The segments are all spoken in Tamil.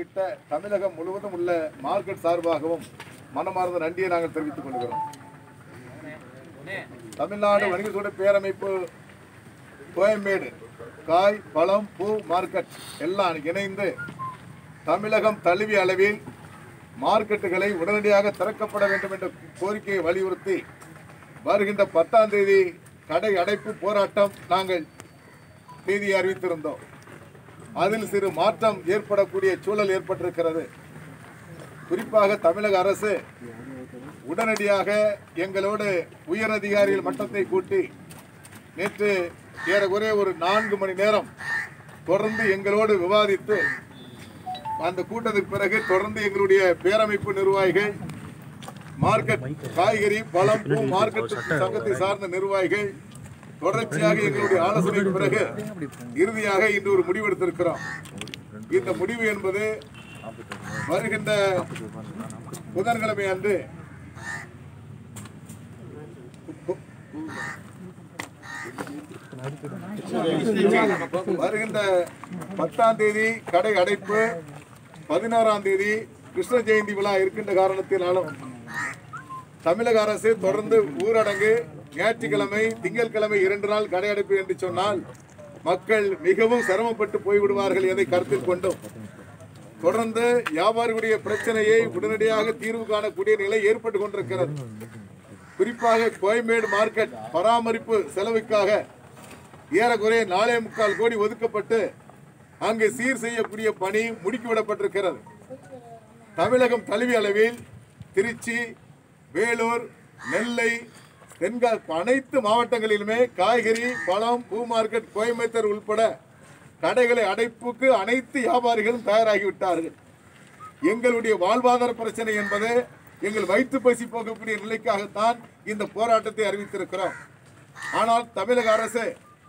உள்ளிட்ட தமிழகம் முழுவதும் உள்ள மார்க்கெட் சார்பாகவும் மனமார்ந்த நன்றியை நாங்கள் தெரிவித்துக் கொள்கிறோம். தமிழ்நாடு வணிக சூட பேரமைப்பு கோயம்பேடு காய் பழம் பூ மார்க்கெட் எல்லாம் இணைந்து தமிழகம் தழுவிய அளவில் மார்க்கெட்டுகளை உடனடியாக திறக்கப்பட வேண்டும் என்ற கோரிக்கையை வலியுறுத்தி வருகின்ற 10ஆம் தேதி கடை அடைப்பு போராட்டம் நாங்கள் தேதியை அறிவித்திருந்தோம். அதில் சிறு மாற்றம் ஏற்படக்கூடிய சூழல் ஏற்பட்டிருக்கிறது. குறிப்பாக தமிழக அரசு உடனடியாக எங்களோடு உயரதிகாரிகள் மட்டத்தை கூட்டி நேற்று ஏறக்குறைய ஒரு 4 மணி நேரம் தொடர்ந்து எங்களோடு விவாதித்து அந்த கூட்டத்திற்கு பிறகு தொடர்ந்து எங்களுடைய பேரமைப்பு நிர்வாகிகள் மார்க்கெட் காய்கறி பழம் பூ மார்க்கெட் சங்கத்தை சார்ந்த நிர்வாகிகள் தொடர்ச்சியாக எங்களுடைய ஆலோசனைக்கு பிறகு இறுதியாக இன்று ஒரு முடிவெடுத்திருக்கிறோம். இந்த முடிவு என்பது வருகின்ற புதன்கிழமை அன்று வருகின்ற 10ஆம் தேதி கடை அடைப்பு, 16ஆம் தேதி கிருஷ்ண ஜெயந்தி விழா இருக்கின்ற காரணத்தினாலும் தமிழக அரசு தொடர்ந்து ஊரடங்கு ஞாயிற்றுக்கிழமை திங்கட்கிழமை 2 நாள் கடை அடைப்பு என்று சொன்னால் மக்கள் மிகவும் சிரமப்பட்டு போய்விடுவார்கள் எதை கருத்தில் கொண்டும் தொடர்ந்து வியாபாரிகளுடைய பிரச்சனையை உடனடியாக தீர்வு காணக்கூடிய நிலை ஏற்பட்டு கொண்டிருக்கிறது. குறிப்பாக கோயம்பேடு மார்க்கெட் பராமரிப்பு செலவுக்காக ஏறக்குறைய 4.25 கோடி ஒதுக்கப்பட்டு அங்கு சீர் செய்யக்கூடிய பணி முடுக்கிவிடப்பட்டிருக்கிறது. தமிழகம் தழுவிய அளவில் திருச்சி, வேலூர், நெல்லை, தென்காசி அனைத்து மாவட்டங்களிலுமே காய்கறி பழம் பூ மார்க்கெட் கோயம்பேத்தூர் உள்பட கடைகளை அடைப்புக்கு அனைத்து வியாபாரிகளும் தயாராகிவிட்டார்கள். எங்களுடைய வாழ்வாதார பிரச்சனை என்பது எங்கள் வயிற்று பசி போகக்கூடிய நிலைக்காகத்தான் இந்த போராட்டத்தை அறிவித்திருக்கிறோம். ஆனால் தமிழக அரசு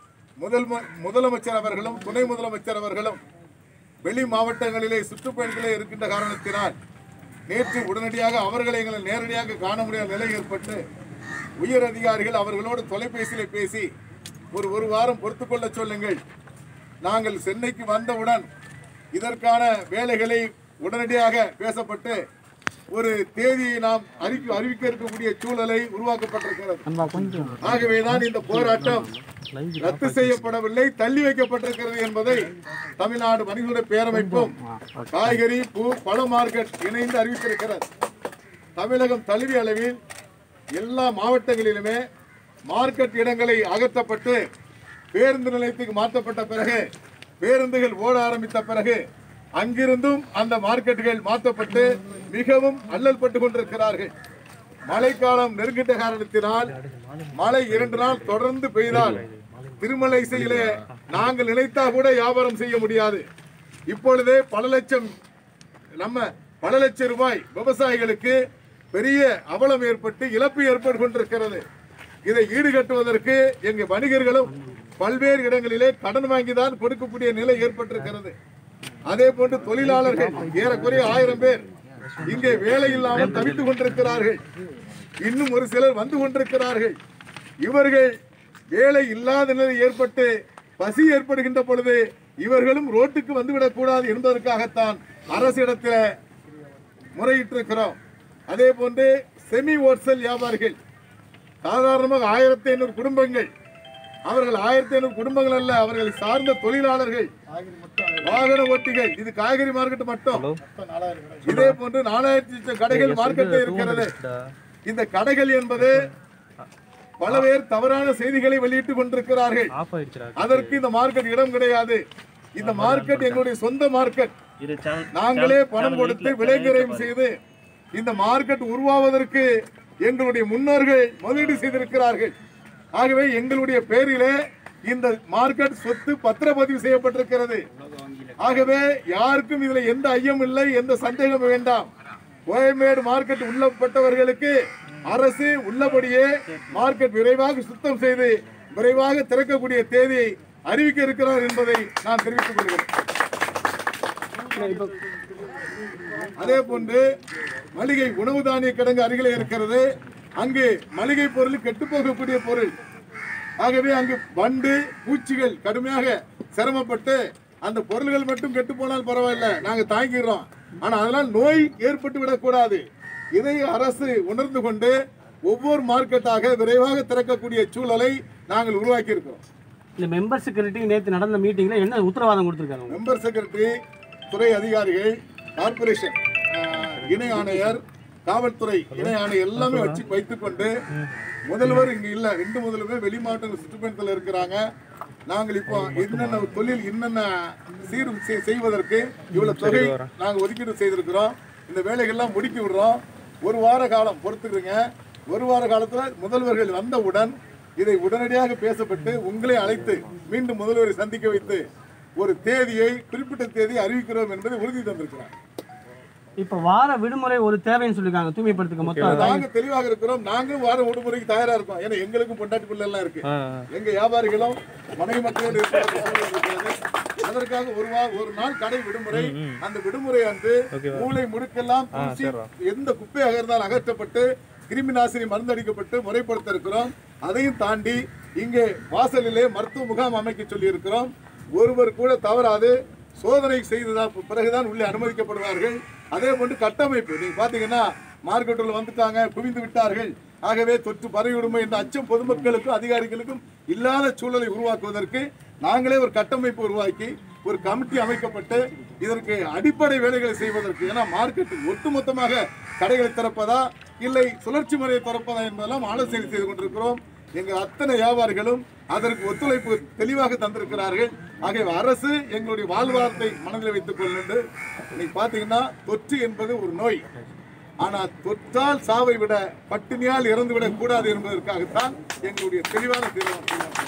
முதலமைச்சர் அவர்களும் துணை முதலமைச்சர் அவர்களும் வெளி மாவட்டங்களிலே சுற்றுப்பயணிகளே இருக்கின்ற காரணத்தினால் நேற்று உடனடியாக அவர்களை எங்களை நேரடியாக காண முடியாத நிலை ஏற்பட்டு உயர் அதிகாரிகள் அவர்களோடு தொலைபேசியிலே பேசி ஒரு வாரம் பொறுத்துக்கொள்ள சொல்லுங்கள், நாங்கள் சென்னைக்கு வந்தவுடன் இதற்கான வேலைகளை உடனடியாக பேசப்பட்டு ஒரு தேதியை நாம் அறிவிக்க இருக்கக்கூடிய சூழலை உருவாக்கப்பட்டிருக்கிறது. ஆகவேதான் இந்த போராட்டம் ரத்து செய்யப்படவில்லை, தள்ளி வைக்கப்பட்டிருக்கிறது என்பதை தமிழ்நாடு வணிக பேரமைப்பும் காய்கறி பூ பழ மார்க்கெட் இணைந்து அறிவித்திருக்கிறது. தமிழகம் தழுவிய அளவில் எல்லா மாவட்டங்களிலுமே மார்க்கெட் இடங்களை அகற்றப்பட்டு பேருந்து நிலையத்துக்கு மாற்றப்பட்ட பிறகு பேருந்துகள் ஓட ஆரம்பித்த பிறகு அங்கிருந்தும் அந்த மார்க்கெட்டுகள் மாற்றப்பட்டு மிகவும் அல்லல் பட்டு கொண்டிருக்கிறார்கள். மழைக்காலம் நெருங்கிட்ட காரணத்தினால் மழை 2 நாள் தொடர்ந்து பெய்தால் திருமலைசையிலே நாங்கள் நினைத்தா கூட வியாபாரம் செய்ய முடியாது. இப்பொழுதே பல லட்சம் ரூபாய் விவசாயிகளுக்கு பெரிய அவலம் ஏற்பட்டு இழப்பு ஏற்பட்டு கொண்டிருக்கிறது. இதை ஈடுகட்டுவதற்கு எங்க வணிகர்களும் பல்வேறு இடங்களிலே கடன் வாங்கிதான் கொடுக்கக்கூடிய நிலை ஏற்பட்டிருக்கிறது. அதே போன்று தொழிலாளர்கள் ஏறக்குறைய 1000 பேர் இங்கே வேலை இல்லாமல் தவித்துக் கொண்டிருக்கிறார்கள். இன்னும் ஒரு சிலர் வந்து கொண்டிருக்கிறார்கள். இவர்கள் வேலை இல்லாத நிலை ஏற்பட்டு பசி ஏற்படுகின்ற பொழுது இவர்களும் ரோட்டுக்கு வந்துவிடக் கூடாது என்பதற்காகத்தான் அரசிடத்தில் முறையிட்டிருக்கிறோம். அதே போன்று செமி ஹோல்சேல் வியாபாரிகள் சாதாரணமாக 1500 குடும்பங்கள், அவர்கள் 1500 குடும்பங்கள் அல்ல, அவர்கள் சார்ந்த தொழிலாளர்கள், வாகன ஓட்டிகள், இது காய்கறி மார்க்கெட் மட்டும். இதே போன்று 4000 கடைகள் மார்க்கெட்டில் இருக்கிறது. இந்த கடைகள் என்பது பல பேர் தவறான செய்திகளை வெளியிட்டுக் கொண்டிருக்கிறார்கள். அதற்கு இந்த மார்க்கெட் இடம் கிடையாது. இந்த மார்க்கெட் எங்களுடைய சொந்த மார்க்கெட். நாங்களே பணம் கொடுத்து விலைக்கிரயம் செய்து இந்த மார்க்கெட் உருவாவதற்கு எங்களுடைய முன்னோர்கள் முதலீடு செய்திருக்கிறார்கள். ஆகவே எங்களுடைய பேரிலே இந்த மார்க்கெட் சொத்து பத்திரப்பதிவு செய்யப்பட்டிருக்கிறது. ஆகவே யாருக்கும் இதுல எந்த ஐயம் இல்லை, எந்த சந்தேகம் வேண்டாம். கோயம்பேடு மார்க்கெட் உள்ளப்பட்டவர்களுக்கு அரசு உள்ளபடியே மார்க்கெட் விரைவாக சுத்தம் செய்து விரைவாக திறக்கக்கூடிய தேதியை அறிவிக்க இருக்கிறார் என்பதை நான் தெரிவித்துக் கொள்கிறேன். அதே போன்று மளிகை உணவு தானிய கிடங்கு அருகிலே இருக்கிறது. அங்கு மளிகை பொருள் கெட்டுப்போகக்கூடிய பொருள். ஆகவே அங்கு வண்டு பூச்சிகள் கடுமையாக சிரமப்பட்டு அந்த பொருள்கள் மட்டும் கெட்டு போனால் பரவாயில்ல, நாங்க தாங்கிடுறோம். ஆனா அதனால் நோய் ஏற்பட்டு விடக்கூடாது. இதை அரசு உணர்ந்து கொண்டு ஒவ்வொரு மார்க்கெட்டாக விரைவாக திறக்கக்கூடிய சூழலை நாங்கள் உருவாக்கி இருக்கிறோம். இந்த மெம்பர் செக்ரட்டரி நேற்று நடந்த மீட்டிங்ல என்ன உத்தரவாதம் கொடுத்திருக்காங்க? மெம்பர் செக்ரட்டரி, துறை அதிகாரிகள், கார்பரேஷன் இணை ஆணையர், காவல்துறை இணை ஆணையர் எல்லாமே வைத்துக்கொண்டு, முதல்வர் இங்க இல்ல, 2 முதல்வர் வெளி மாவட்ட சுற்றுப்பயணத்தில் இருக்கிறாங்க. நாங்கள் இப்போ என்னென்ன தொழில் என்னென்ன செய்வதற்கு இவ்வளவு தொகை நாங்கள் ஒதுக்கீடு செய்திருக்கிறோம். இந்த வேலைகள்லாம் முடுக்கி விடுறோம். 1 வார காலம் பொறுத்துக்கிறீங்க. 1 வார காலத்தில் முதல்வர்கள் வந்தவுடன் இதை உடனடியாக பேசப்பட்டு உங்களை அழைத்து மீண்டும் முதல்வரை சந்திக்க வைத்து ஒரு தேதியை, குறிப்பிட்ட தேதியை அறிவிக்கிறோம் என்பதை உறுதி தந்திருக்கிறார். இப்ப வார விடுமுறை ஒரு தேவைன்னு சொல்லிருக்காங்க தூய்மைப்படுத்துக்க. மொத்தம் நாங்க தெளிவாக இருக்கிறோம். நாங்க வார விடுமுறைக்கு தயாரா இருக்கோம். ஏன்னா எங்களுக்கும் பொண்டாட்டி பிள்ளை எல்லாம் இருக்கு. எங்க வியாபாரிகளும் மனைவி மக்களோடு இருக்கிறது. அதற்காக ஒரு நாள் கடை விடுமுறை. அந்த விடுமுறை அன்று மூளை முடுக்கெல்லாம் எந்த குப்பையாக இருந்தாலும் அகற்றப்பட்டு கிருமி நாசினி மருந்தடிக்கப்பட்டு முறைப்படுத்த இருக்கிறோம். அதையும் தாண்டி இங்கே வாசலிலே மருத்துவ முகாம் அமைக்க சொல்லி இருக்கிறோம். ஒருவர் கூட தவறாது சோதனை செய்ததா பிறகுதான் உள்ளே அனுமதிக்கப்படுவார்கள். அதே போன்று கட்டமைப்பு நீங்க பாத்தீங்கன்னா மார்க்கெட்டில் வந்துட்டாங்க, குவிந்து விட்டார்கள், ஆகவே தொற்று பரவிவிடுமோ என்ற அச்சம் பொதுமக்களுக்கும் அதிகாரிகளுக்கும் இல்லாத சூழலை உருவாக்குவதற்கு நாங்களே ஒரு கட்டமைப்பு உருவாக்கி ஒரு கமிட்டி அமைக்கப்பட்டு இதற்கு அடிப்படை வேலைகளை செய்வதற்கு, ஏன்னா மார்க்கெட் ஒட்டுமொத்தமாக கடைகளை திறப்பதா இல்லை சுழற்சி முறையை திறப்பதா என்பதெல்லாம் ஆலோசனை செய்து கொண்டிருக்கிறோம். எங்கள் அத்தனை வியாபாரிகளும் அதற்கு ஒத்துழைப்பு தெளிவாக தந்திருக்கிறார்கள். ஆகிய அரசு எங்களுடைய வாழ்வாரத்தை மனதில் வைத்துக் கொண்டு, இன்னைக்கு பாத்தீங்கன்னா தொற்று என்பது ஒரு நோய். ஆனால் தொற்றால் சாவை விட பட்டினியால் இறந்துவிடக் கூடாது என்பதற்காகத்தான் எங்களுடைய தெளிவான தீர்மானம்.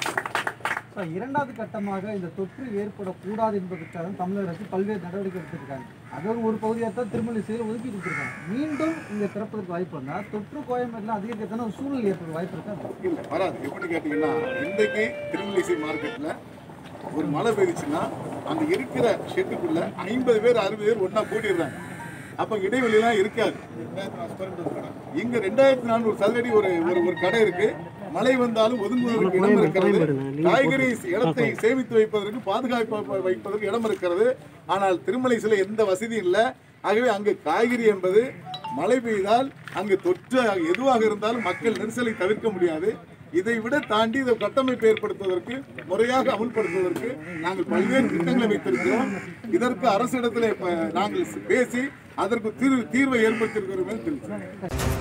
இரண்டாவது கட்டமாக இந்த தொற்று ஏற்படக்கூடாது என்பதற்காக தமிழக அரசு பல்வேறு நடவடிக்கை எடுத்திருக்காங்க. அதோடு ஒரு பகுதியாக தான் திருமலைசையில் ஒதுக்கி கொடுத்துருக்காங்க. மீண்டும் இங்கே திறப்பதற்கு வாய்ப்பு இருந்தால் தொற்று கோயம்பேட்டில் அதிகரிக்கத்தான ஒரு சூழ்நிலை ஏற்பட வாய்ப்பு இருக்கா? இல்லை, வராது. எப்படி கேட்டீங்கன்னா, இன்றைக்கு திருமலைசை மார்க்கெட்டில் ஒரு மழை பெய்துச்சுன்னா அந்த இருக்கிற ஷெட்டுக்குள்ள 50 பேர் 60 பேர் ஒன்றா கூட்டிடுறாங்க. அப்போ இடைவெளியெல்லாம் இருக்காது. இங்க 2400 சதுரடி ஒரு கடை இருக்கு. மழை வந்தாலும் ஒதுங்குவதற்கு இடம் இருக்கிறது. காய்கறி இடத்தை சேமித்து வைப்பதற்கு, பாதுகாப்பு வைப்பதற்கு இடம் இருக்கிறது. ஆனால் திருமலைசில எந்த வசதியும் இல்லை. ஆகவே அங்கு காய்கறி என்பது மழை பெய்தால் அங்கு தொற்று எதுவாக இருந்தாலும் மக்கள் நெரிசலை தவிர்க்க முடியாது. இதை விட தாண்டி இதை கட்டமைப்பு ஏற்படுத்துவதற்கு, முறையாக அமுல்படுத்துவதற்கு நாங்கள் பல்வேறு திட்டங்களை வைத்திருக்கிறோம். இதற்கு அரசிடத்தில் நாங்கள் பேசி அதற்கு தீர்வை ஏற்படுத்தியிருக்கிறோம் என்று தெரிவிக்கிறோம்.